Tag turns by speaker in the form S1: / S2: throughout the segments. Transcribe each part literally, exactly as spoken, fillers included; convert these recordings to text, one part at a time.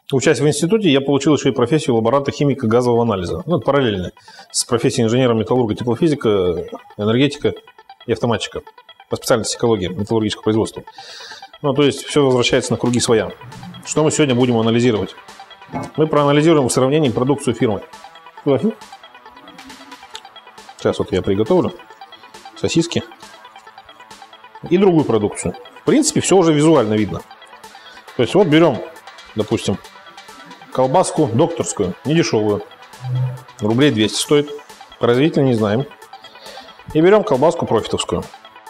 S1: Учась в институте, я получил еще и профессию лаборанта химика газового анализа. Ну, это параллельно с профессией инженера металлурга, теплофизика, энергетика и автоматчика по специальности экология металлургического производства. Ну, то есть все возвращается на круги своя. Что мы сегодня будем анализировать? Мы проанализируем в сравнении продукцию фирмы. Сейчас вот я приготовлю сосиски и другую продукцию. В принципе, все уже визуально видно. То есть вот берем, допустим, колбаску докторскую, недешевую, рублей двести стоит, производителя не знаем. И берем колбаску профитовскую.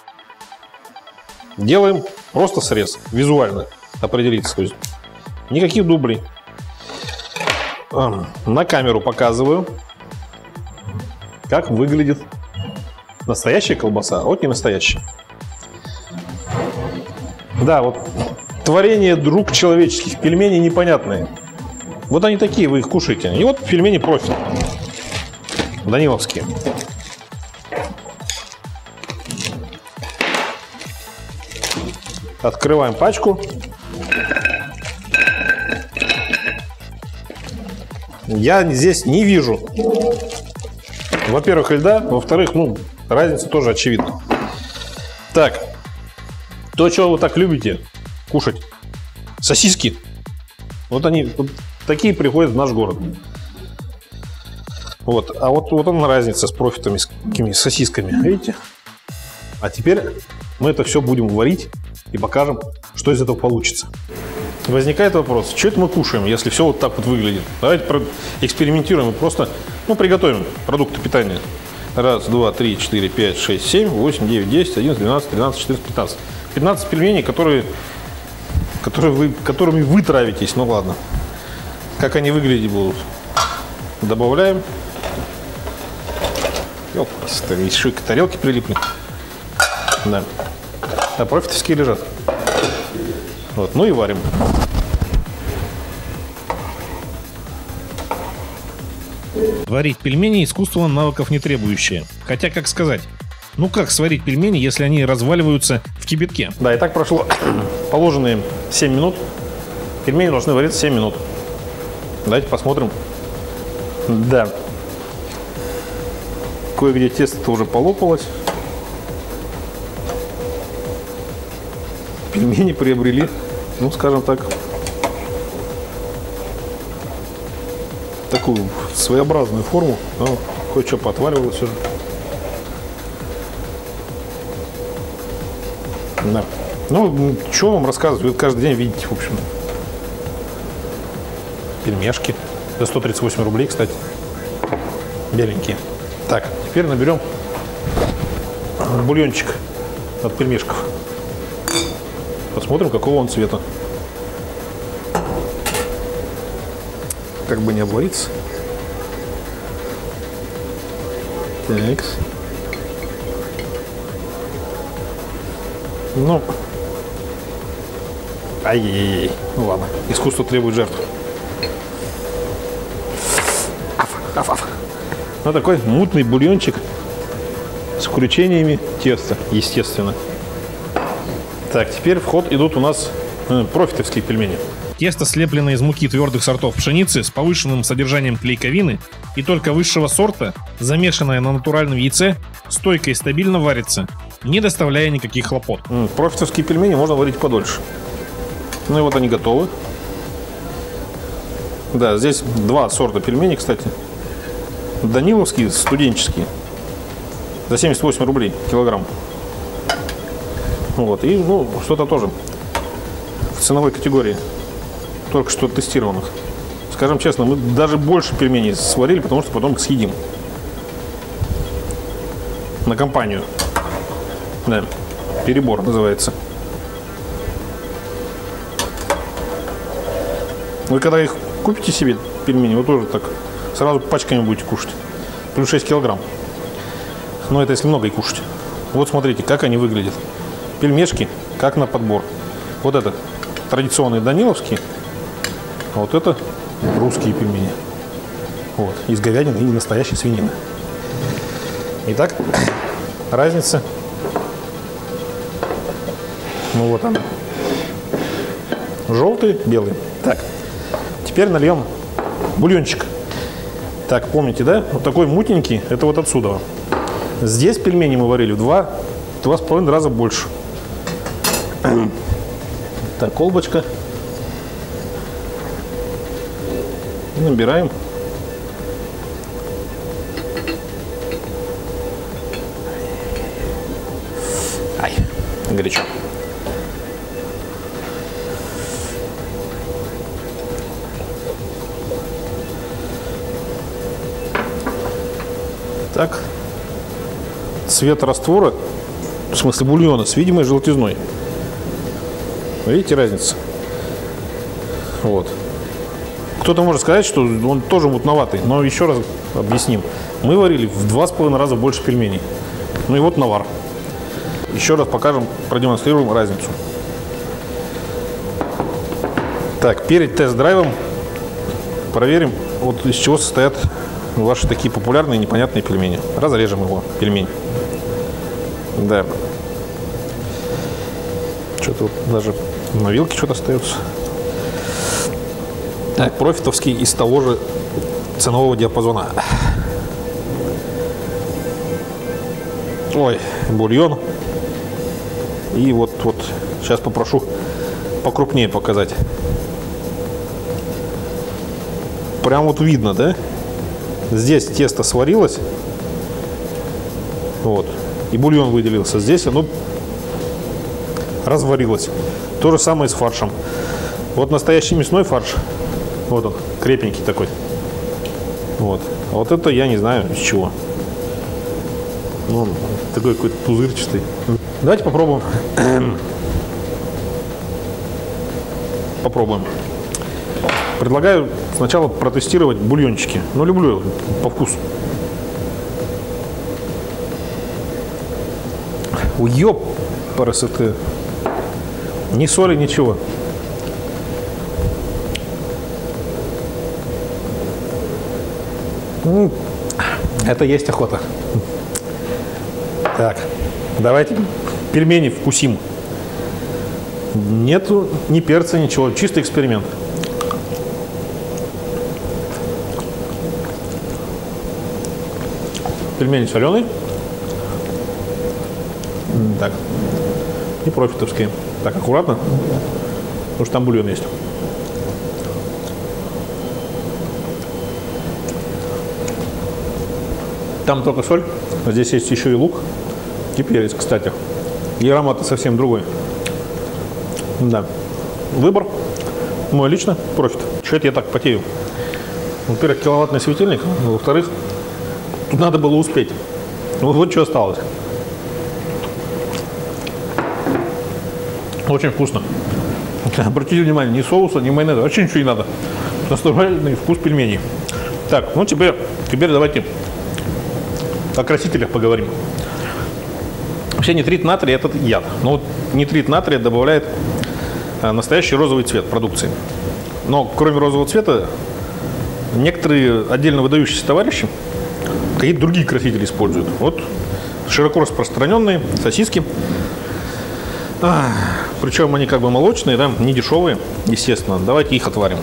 S1: Делаем просто срез, визуально определиться. То есть никаких дублей. На камеру показываю, как выглядит настоящая колбаса, а вот не настоящая. Да, вот творение рук человеческих, пельмени непонятные. Вот они такие, вы их кушаете. И вот пельмени профит. Даниловские. Открываем пачку. Я здесь не вижу, во-первых, льда, во-вторых, ну, разница тоже очевидна. Так, то, что вы так любите кушать, сосиски, вот они вот такие приходят в наш город. Вот, а вот, вот она разница с профитами, с какими сосисками, видите? А теперь мы это все будем варить и покажем, что из этого получится. Возникает вопрос, что это мы кушаем, если все вот так вот выглядит? Давайте экспериментируем и просто, ну, приготовим продукты питания. Раз, два, три, четыре, пять, шесть, семь, восемь, девять, десять, одиннадцать, двенадцать, тринадцать, четырнадцать, пятнадцать. пятнадцать пельменей, которые, которые вы, которыми вы травитесь. Ну ладно. Как они выглядеть будут? Добавляем. Ёпта, еще и к тарелке прилипли. Да. А профитовские лежат. Вот, ну и варим.
S2: Варить пельмени – искусство навыков не требующее. Хотя, как сказать, ну как сварить пельмени, если они разваливаются в кипятке?
S1: Да, и так прошло положенные семь минут. Пельмени должны вариться семь минут. Давайте посмотрим. Да. Кое-где тесто уже полопалось. Пельмени приобрели, ну, скажем так, такую своеобразную форму. Ну, кое-что поотваливалось уже. Да. Ну, что вам рассказывать? Вы каждый день видите, в общем. Пельмешки. За сто тридцать восемь рублей, кстати. Беленькие. Так, теперь наберем бульончик от пельмешков. Посмотрим, какого он цвета. Как бы не обвариться. Так. Ну. Ай-яй-яй. Ну ладно. Искусство требует жертв. Аф, аф, аф. Ну такой мутный бульончик с включениями теста, естественно. Так, теперь в ход идут у нас э, профитовские пельмени.
S2: Тесто слеплено из муки твердых сортов пшеницы с повышенным содержанием клейковины и только высшего сорта, замешанное на натуральном яйце, стойко и стабильно варится, не доставляя никаких хлопот.
S1: М, профитовские пельмени можно варить подольше. Ну и вот они готовы. Да, здесь два сорта пельменей, кстати. Даниловские, студенческие. За семьдесят восемь рублей килограмм. Вот, и, ну, что-то тоже в ценовой категории только что тестированных. Скажем честно, мы даже больше пельменей сварили, потому что потом их съедим. На компанию. Да, перебор называется. Вы когда их купите себе, пельмени, вы тоже так сразу пачками будете кушать. Плюс шесть килограмм. Но это если много и кушать. Вот смотрите, как они выглядят. Пельмешки, как на подбор. Вот это традиционные даниловские, а вот это русские пельмени. Вот, из говядины и настоящей свинины. Итак, разница. Ну вот она. Желтый, белый. Так, теперь теперь нальем бульончик. Так, помните, да? Вот такой мутненький, это вот отсюда. Здесь пельмени мы варили в два, два с половиной раза больше. Так, колбочка. И набираем. Ай, горячо. Так, цвет раствора, в смысле бульона, с видимой желтизной. Видите разницу? Вот. Кто-то может сказать, что он тоже мутноватый, но еще раз объясним. Мы варили в два с половиной раза больше пельменей. Ну и вот навар. Еще раз покажем, продемонстрируем разницу. Так, перед тест-драйвом проверим, вот из чего состоят ваши такие популярные непонятные пельмени. Разрежем его, пельмень. Да. Что-то вот даже на вилке что-то остается. Так, профитовский из того же ценового диапазона. Ой, бульон. И вот, вот, сейчас попрошу покрупнее показать. Прям вот видно, да? Здесь тесто сварилось. Вот. И бульон выделился. Здесь оно разварилось. То же самое с фаршем. Вот настоящий мясной фарш. Вот он, крепенький такой. Вот. А вот это я не знаю из чего. Ну, такой какой-то пузырчатый. Давайте попробуем. Попробуем. Предлагаю сначала протестировать бульончики. Ну, люблю по вкусу. Уёб, парасоты. Ни соли, ничего. Это есть охота. Так, давайте пельмени вкусим. Нету ни перца, ничего. Чистый эксперимент. Пельмени соленые. Так. И профитовские. Так, аккуратно. Потому что там бульон есть. Там только соль. А здесь есть еще и лук. И перец, кстати. И аромат совсем другой. Да. Выбор мой лично. Профит. Что это я так потею? Во-первых, киловаттный светильник. Во-вторых, тут надо было успеть. Вот, вот что осталось. Очень вкусно. Обратите внимание, ни соуса, ни майонеза. Вообще ничего не надо. Натуральный вкус пельменей. Так, ну теперь, теперь давайте о красителях поговорим. Вообще нитрит натрия – это яд. Но вот нитрит натрия добавляет настоящий розовый цвет продукции. Но кроме розового цвета, некоторые отдельно выдающиеся товарищи какие-то другие красители используют. Вот широко распространенные сосиски. А, причем они как бы молочные, да, не дешевые, естественно. Давайте их отварим.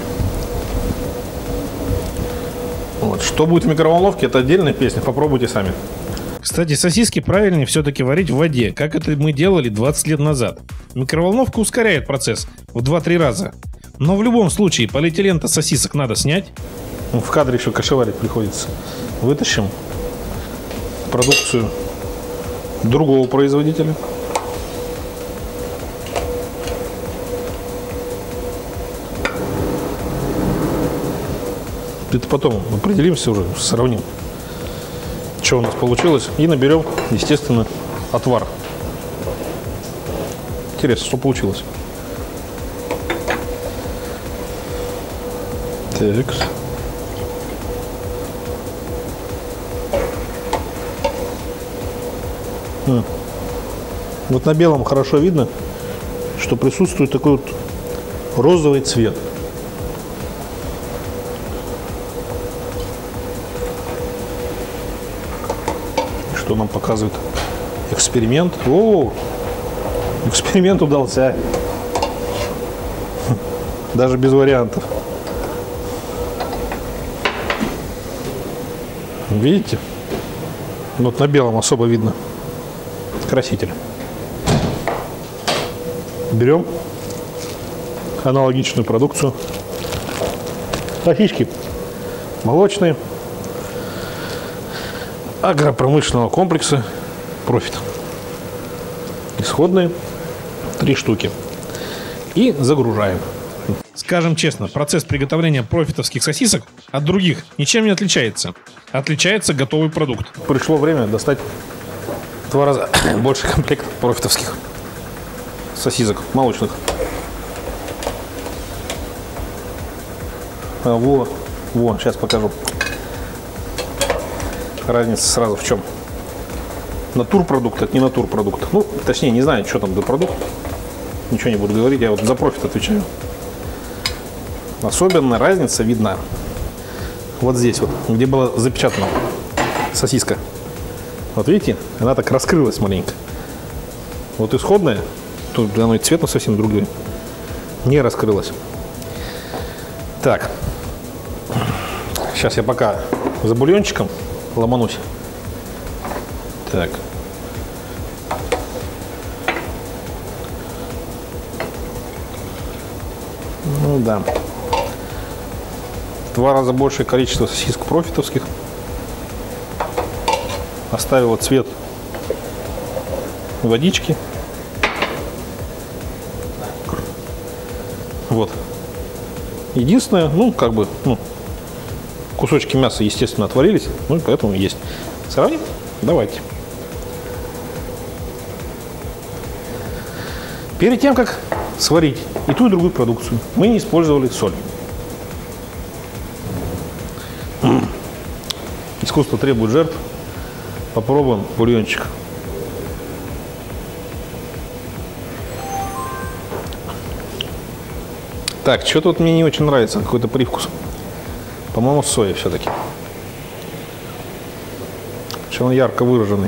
S1: Вот. Что будет в микроволновке, это отдельная песня. Попробуйте сами.
S2: Кстати, сосиски правильнее все-таки варить в воде, как это мы делали двадцать лет назад. Микроволновка ускоряет процесс в два-три раза. Но в любом случае полиэтилен-то сосисок надо снять.
S1: В кадре еще кашеварить приходится. Вытащим продукцию другого производителя. Это потом определимся уже, сравним, что у нас получилось. И наберем, естественно, отвар. Интересно, что получилось. Так. А. Вот на белом хорошо видно, что присутствует такой вот розовый цвет. Что нам показывает эксперимент. О, эксперимент удался. Даже без вариантов. Видите? Вот на белом особо видно краситель. Берем аналогичную продукцию. Сосиски молочные агропромышленного комплекса «Профит». Исходные три штуки. И загружаем.
S2: Скажем честно, процесс приготовления профитовских сосисок от других ничем не отличается. Отличается готовый продукт.
S1: Пришло время достать в два раза больше комплектов профитовских сосисок молочных. А, во, вон, сейчас покажу. Разница сразу в чем. Натурпродукт, это не натурпродукт. Ну, точнее, не знаю, что там за продукт. Ничего не буду говорить, я вот за профит отвечаю. Особенно разница видна вот здесь вот, где была запечатана сосиска. Вот видите, она так раскрылась маленько. Вот исходная, тут оно и цвет совсем другой, не раскрылась. Так, сейчас я пока за бульончиком ломанусь. Так. Ну да. В два раза большее количество сосисок профитовских. Оставила цвет водички. Вот. Единственное, ну, как бы, ну, кусочки мяса, естественно, отвалились, ну, и поэтому есть. Сравним? Давайте. Перед тем, как сварить и ту, и другую продукцию, мы не использовали соль. Искусство требует жертв. Попробуем бульончик. Так, что-то вот мне не очень нравится, какой-то привкус. По-моему, соя все-таки. Что он ярко выраженный.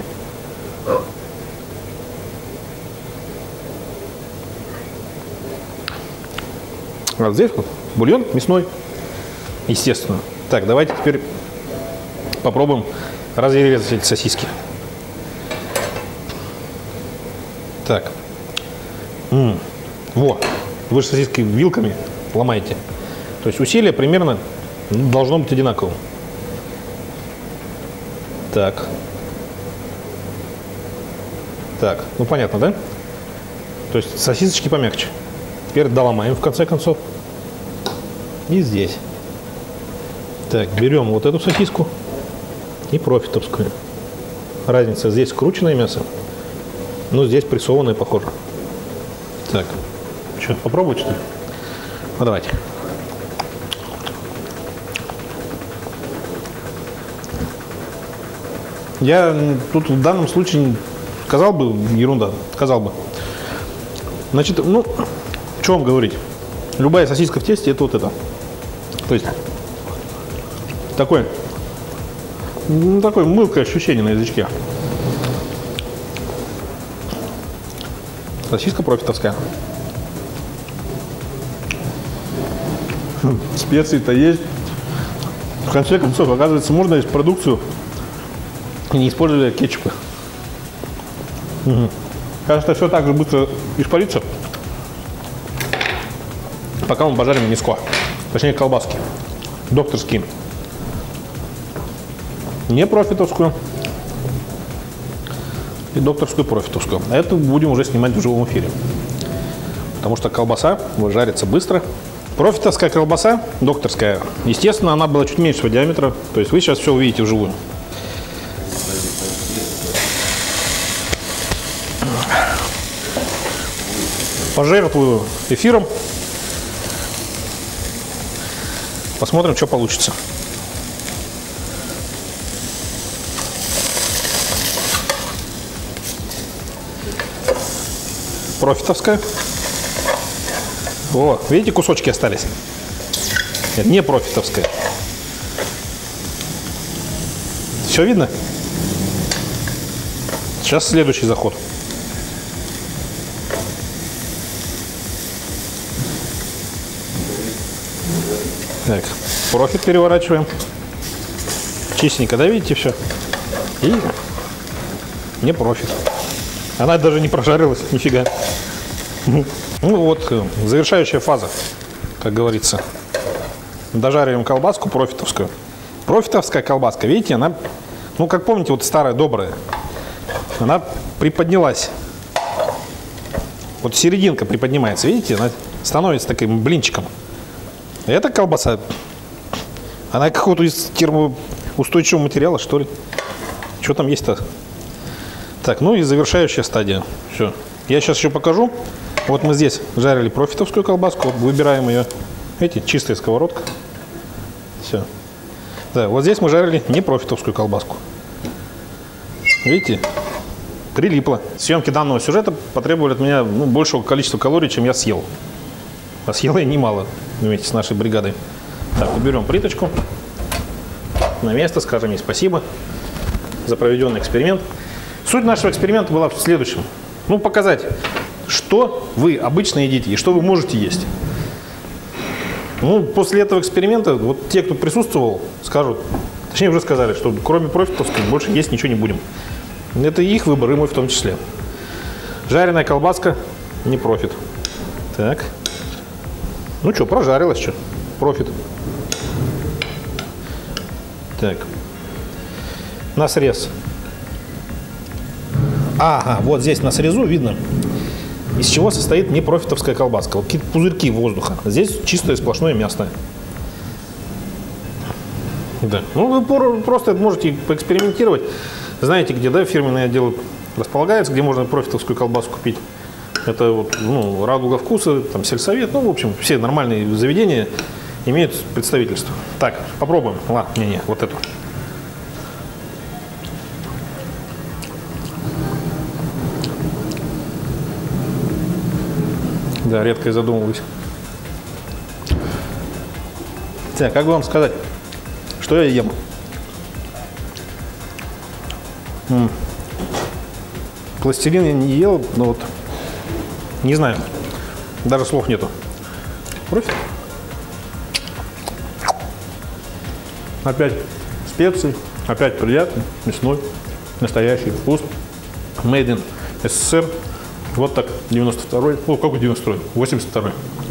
S1: А здесь вот бульон мясной, естественно. Так, давайте теперь попробуем разрезать эти сосиски. Так. М-м. Во. Вы же сосиски вилками ломаете. То есть усилие примерно должно быть одинаковым. Так. Так. Ну понятно, да? То есть сосисочки помягче. Теперь доломаем в конце концов. И здесь. Так, берем вот эту сосиску и профитовскую. Разница: здесь скрученное мясо, но здесь прессованное, похоже. Так, что-то попробовать, что ли? Ну, давайте. Я тут в данном случае сказал бы ерунда, сказал бы. Значит, ну, что вам говорить? Любая сосиска в тесте — это вот это. То есть такое, ну, такое мылкое ощущение на язычке. Сосиска профитовская. Специи-то есть. В конце концов, оказывается, можно есть продукцию и не использовали кетчупа. Угу. Кажется, все так же быстро испарится, пока мы пожарим мяско. Точнее, колбаски. Докторские. Не профитовскую. И докторскую профитовскую. А это будем уже снимать в живом эфире. Потому что колбаса жарится быстро. Профитовская колбаса, докторская, естественно, она была чуть меньшего диаметра. То есть вы сейчас все увидите вживую. Пожертвую эфиром. Посмотрим, что получится. Профитовская. О, видите, кусочки остались. Это не профитовская. Все видно? Сейчас следующий заход. Так, профит переворачиваем. чистенько, да, видите, все. И не профит. Она даже не прожарилась, нифига. Ну вот, завершающая фаза, как говорится. Дожариваем колбаску профитовскую. Профитовская колбаска, видите, она, ну, как помните, вот старая, добрая, она приподнялась. Вот серединка приподнимается, видите, она становится таким блинчиком. Эта колбаса, она какого-то из термоустойчивого материала, что ли? Что там есть-то? Так, ну и завершающая стадия. Все. Я сейчас еще покажу. Вот мы здесь жарили профитовскую колбаску. Вот выбираем ее. Видите, чистая сковородка. Все. Да, вот здесь мы жарили не профитовскую колбаску. Видите? Прилипло. Съемки данного сюжета потребовали от меня, ну, большего количества калорий, чем я съел. А съел я немало вместе с нашей бригадой. Так, уберем плиточку на место, скажем ей спасибо за проведенный эксперимент. Суть нашего эксперимента была в следующем. Ну, показать, что вы обычно едите и что вы можете есть. Ну, после этого эксперимента, вот те, кто присутствовал, скажут, точнее уже сказали, что кроме профитовской больше есть ничего не будем. Это их выбор, и мой в том числе. Жареная колбаска, не профит. Так. Ну что, прожарилась, что? Профит. Так. На срез. Ага, вот здесь на срезу видно, из чего состоит непрофитовская колбаска. Вот какие-то пузырьки воздуха. Здесь чистое сплошное мясное. Да. Ну, вы просто можете поэкспериментировать. Знаете, где, да, фирменные отделы располагаются, где можно профитовскую колбасу купить. Это вот, ну, Радуга вкуса, там, сельсовет, ну, в общем, все нормальные заведения имеют представительство. Так, попробуем. Ладно, не-не, вот эту. Да, редко я задумываюсь. Так, как бы вам сказать, что я ем? М-м. Пластилин я не ел, но вот не знаю, даже слов нету. Профит. Опять специи, опять приятный, мясной, настоящий вкус. Made in эс эс эс эр. Вот так, девяносто второй, о, какой девяносто второй? восемьдесят второй.